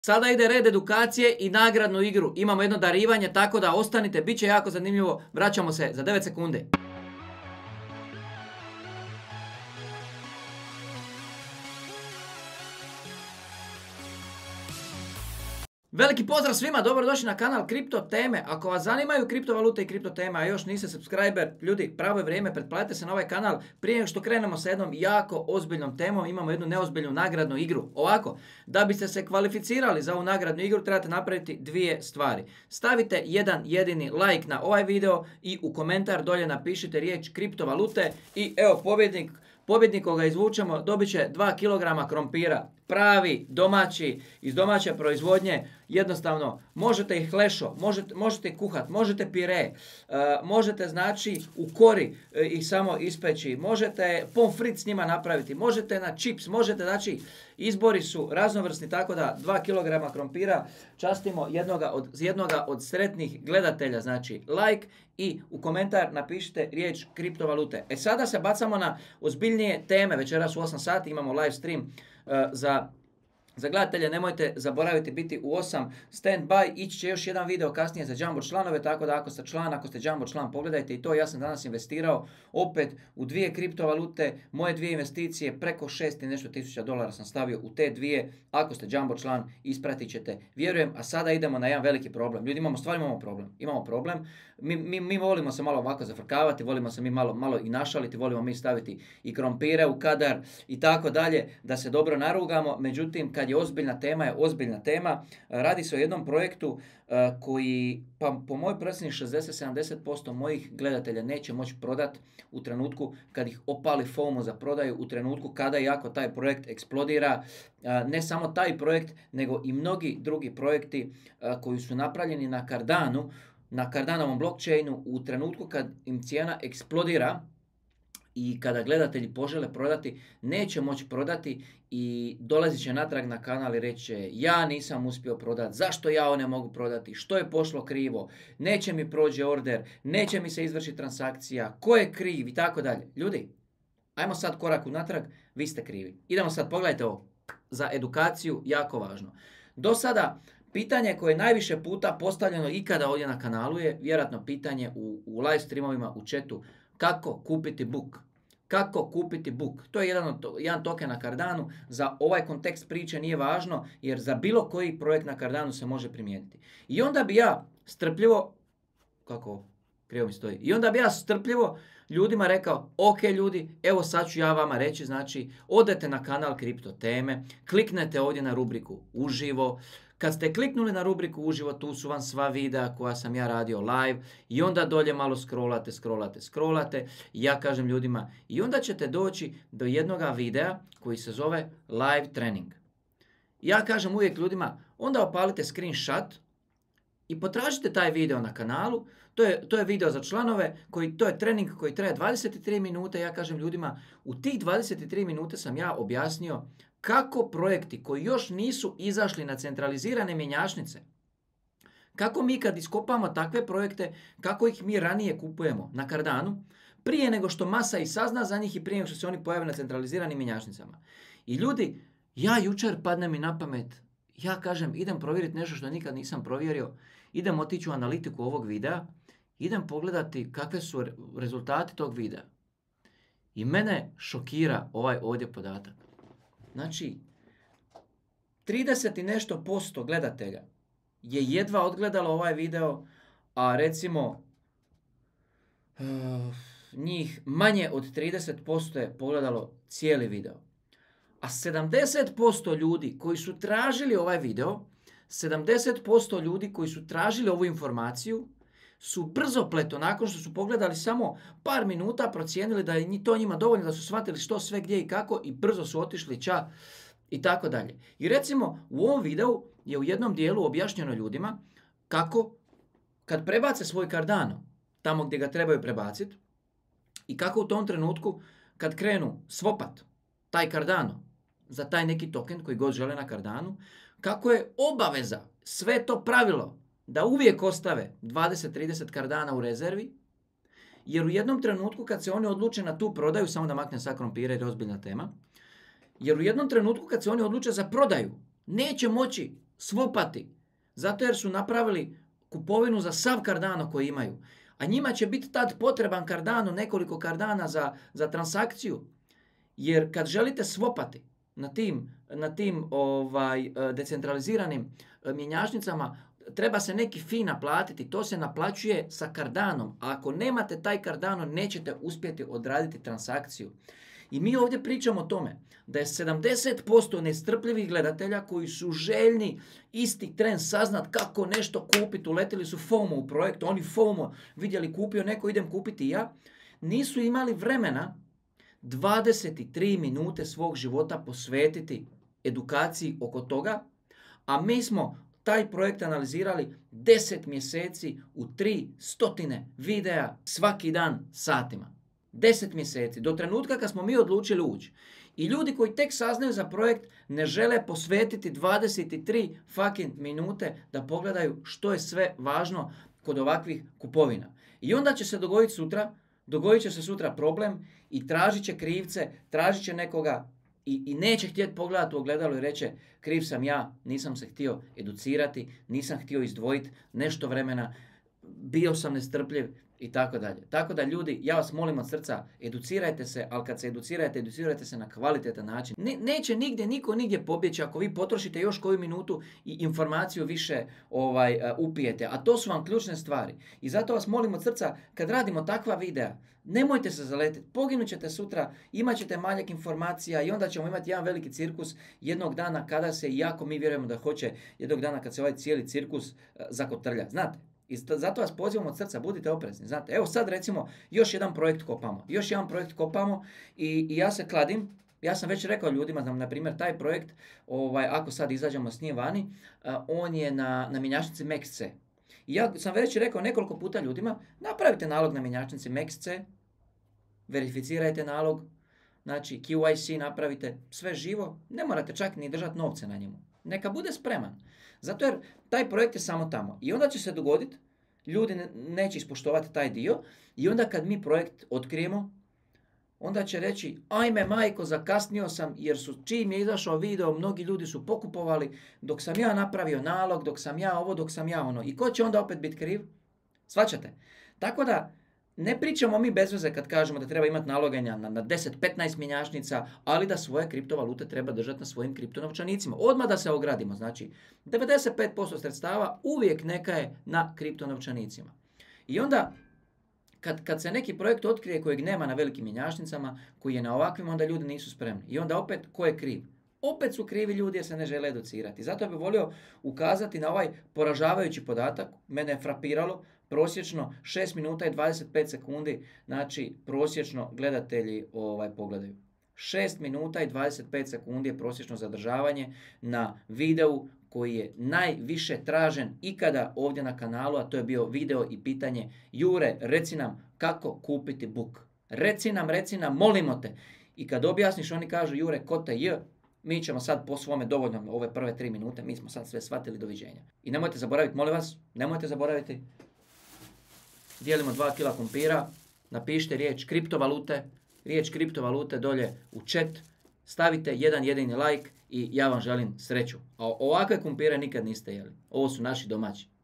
Sada ide red edukacije i nagradnu igru. Imamo jedno darivanje, tako da ostanite, bit će jako zanimljivo. Vraćamo se za 9 sekundi. Veliki pozdrav svima, dobrodošli na kanal Kripto teme. Ako vas zanimaju kriptovalute i kripto teme, a još niste subscriber, ljudi, pravo je vrijeme, pretplatite se na ovaj kanal. Prije nego što krenemo sa jednom jako ozbiljnom temom, imamo jednu neozbiljnu nagradnu igru. Ovako, da biste se kvalificirali za ovu nagradnu igru, trebate napraviti dvije stvari. Stavite jedan jedini like na ovaj video i u komentar dolje napišite riječ kriptovalute i evo pobjednik koga izvučemo dobit će 2 kg krompira. Pravi, domaći, iz domaće proizvodnje, jednostavno možete ih lešo, možete ih kuhat, možete pire, možete znači u kori ih samo ispeći, možete pomfrit s njima napraviti, možete na čips, možete znači izbori su raznovrsni, tako da 2 kg krompira častimo jednoga od sretnih gledatelja, znači like i u komentar napišite riječ kriptovalute. Sada se bacamo na ozbiljnije teme, večeras u 8 sati imamo live stream za gledatelje, nemojte zaboraviti biti u 8 stand by, ići će još jedan video kasnije za jumbo članove, tako da ako ste jumbo član, pogledajte i to. Ja sam danas investirao opet u 2 kriptovalute, moje 2 investicije, preko 6 i nešto tisuća dolara sam stavio u te 2, ako ste jumbo član, ispratit ćete, vjerujem. A sada idemo na jedan veliki problem. Ljudi, imamo problem, mi volimo se malo ovako zafrkavati, volimo se mi malo i našaliti, volimo mi staviti i krompire u kadar i tako dalje, da se dobro narugamo. Međutim, kad je ozbiljna tema. Radi se o jednom projektu koji, pa po mojoj procjeni 60-70% mojih gledatelja neće moći prodati u trenutku kad ih opali FOMO za prodaju, u trenutku kada i ako taj projekt eksplodira. Ne samo taj projekt, nego i mnogi drugi projekti koji su napravljeni na Cardanu, na Cardanovom blockchainu, u trenutku kad im cijena eksplodira i kada gledatelji požele prodati, neće moći prodati i dolazit će natrag na kanal i reći će ja nisam uspio prodati, zašto ja ne mogu prodati, što je pošlo krivo, neće mi prođe order, neće mi se izvršiti transakcija, ko je kriv i tako dalje. Ljudi, ajmo sad korak unatrag, vi ste krivi. Idemo sad, pogledajte ovo, za edukaciju jako važno. Do sada pitanje koje je najviše puta postavljeno ikada ovdje na kanalu je vjerojatno pitanje u live streamovima, u chatu, kako kupiti book. Kako kupiti book? To je jedan token na Cardanu. Za ovaj kontekst priče nije važno, jer za bilo koji projekt na Cardanu se može primijeniti. I onda bi ja strpljivo, ljudima rekao, ok ljudi, evo sad ću ja vama reći, znači odete na kanal Kripto teme, kliknete ovdje na rubriku uživo. Kad ste kliknuli na rubriku uživo, tu su vam sva videa koja sam ja radio live i onda dolje malo scrollate. I ja kažem ljudima, i onda ćete doći do jednoga videa koji se zove live trening. Ja kažem uvijek ljudima, onda opalite screenshot i potražite taj video na kanalu. To je video za članove, to je trening koji traje 23 minute. Ja kažem ljudima, u tih 23 minute sam ja objasnio kako projekti koji još nisu izašli na centralizirane mjenjačnice, kako mi kad iskopamo takve projekte, kako ih mi ranije kupujemo na Cardanu, prije nego što masa i sazna za njih i prije nego što se oni pojave na centraliziranim mjenjačnicama. I ljudi, ja jučer padne mi na pamet, ja kažem idem provjeriti nešto što nikad nisam provjerio, idem otići u analitiku ovog videa, idem pogledati kakve su rezultati tog videa. I mene šokira ovaj ovdje podatak. Znači, 30 i nešto % gledatelja je jedva odgledalo ovaj video, a recimo njih manje od 30% je pogledalo cijeli video. A 70% ljudi koji su tražili ovaj video, 70% ljudi koji su tražili ovu informaciju, su brzopleto, nakon što su pogledali samo par minuta, procijenili da je to njima dovoljno, da su shvatili što sve, gdje i kako i brzo su otišli ča i tako dalje. I recimo u ovom videu je u jednom dijelu objašnjeno ljudima kako kad prebace svoj Cardano tamo gdje ga trebaju prebaciti i kako u tom trenutku kad krenu swopat taj Cardano za taj neki token koji god žele na Cardanu, kako je obaveza, sve to pravilo, da uvijek ostave 20-30 Cardana u rezervi, jer u jednom trenutku kad se oni odluče na tu prodaju, samo da maknem sad krompire jer je ozbiljna tema, jer u jednom trenutku kad se oni odluče za prodaju, neće moći svopati. Zato jer su napravili kupovinu za sav Cardano koji imaju. A njima će biti tad potreban Cardano, nekoliko Cardana za transakciju. Jer kad želite svopati na tim decentraliziranim mjenjačnicama, treba se neki fee naplatiti. To se naplaćuje sa Cardanom. A ako nemate taj Cardano, nećete uspjeti odraditi transakciju. I mi ovdje pričamo o tome da je 70% nestrpljivih gledatelja koji su željni isti tren saznat kako nešto kupiti, uletili su FOMO u projekt, oni FOMO vidjeli kupio neko, idem kupiti i ja, nisu imali vremena 23 minute svog života posvetiti edukaciji oko toga, a mi smo taj projekt analizirali 10 mjeseci u 300 videa svaki dan satima. 10 mjeseci, do trenutka kad smo mi odlučili ući. I ljudi koji tek saznaju za projekt ne žele posvetiti 23 fucking minute da pogledaju što je sve važno kod ovakvih kupovina. I onda će se dogodit će se sutra problem i tražit će krivce, tražit će nekoga i neće htjeti pogledati u ogledalo i reći kriv sam ja, nisam se htio educirati, nisam htio izdvojiti nešto vremena, bio sam nestrpljiv i tako dalje. Tako da ljudi, ja vas molim od srca, educirajte se, ali kad se educirajte se na kvalitetan način. Neće niko nigdje pobjeći ako vi potrošite još koju minutu i informaciju više upijete. A to su vam ključne stvari. I zato vas molim od srca, kad radimo takva videa, nemojte se zaletiti, poginut ćete sutra, imat ćete manjak informacija i onda ćemo imati jedan veliki cirkus jednog dana kada se, iako mi vjerujemo da hoće, jednog dana kad se ovaj cijeli cirkus zakotrlja. Znate? I zato vas pozivam od srca, budite oprezni. Znate, evo sad recimo još jedan projekt kopamo i ja se kladim. Ja sam već rekao ljudima, na primjer, taj projekt, ako sad izađemo s njim vani, on je na mjenjačnici MEXC. I ja sam već rekao nekoliko puta ljudima, napravite nalog na mjenjačnici MEXC, verificirajte nalog, znači QIC napravite, sve živo, ne morate čak ni držati novce na njemu. Neka bude spreman. Zato jer taj projekt je samo tamo. I onda će se dogoditi, ljudi neće ispoštovati taj dio i onda kad mi projekt otkrijemo, onda će reći, ajme majko, zakasnio sam jer čim je izašao video, mnogi ljudi su pokupovali dok sam ja napravio nalog, dok sam ja ovo, dok sam ja ono. I ko će onda opet biti kriv? Shvaćate? Tako da, ne pričamo mi bez veze kad kažemo da treba imati naloganja na 10-15 mjenjačnica, ali da svoje kriptovalute treba držati na svojim kriptonovčanicima. Odmah da se ogradimo. Znači, 95% sredstava uvijek neka je na kriptonovčanicima. I onda, kad se neki projekt otkrije kojeg nema na velikim mjenjačnicama, koji je na ovakvim, onda ljudi nisu spremni. I onda opet, ko je kriv? Opet su krivi ljudi jer se ne žele educirati. Zato bih volio ukazati na ovaj poražavajući podatak. Mene je frapiralo. Prosječno 6 minuta i 25 sekundi, znači prosječno gledatelji pogledaju. 6 minuta i 25 sekundi je prosječno zadržavanje na videu koji je najviše tražen ikada ovdje na kanalu, a to je bio video i pitanje Jure, reci nam kako kupiti book. Reci nam, molimo te. I kad objasniš, oni kažu Jure, ko te je, mi ćemo sad po svome dovoljno ove prve 3 minute, mi smo sad sve shvatili, doviđenja. I nemojte zaboraviti, molim vas, nemojte zaboraviti, dijelimo 2 kila kumpira, napišite riječ kriptovalute dolje u chat, stavite jedan jedini like i ja vam želim sreću. A ovakve kumpire nikad niste jeli. Ovo su naši domaći.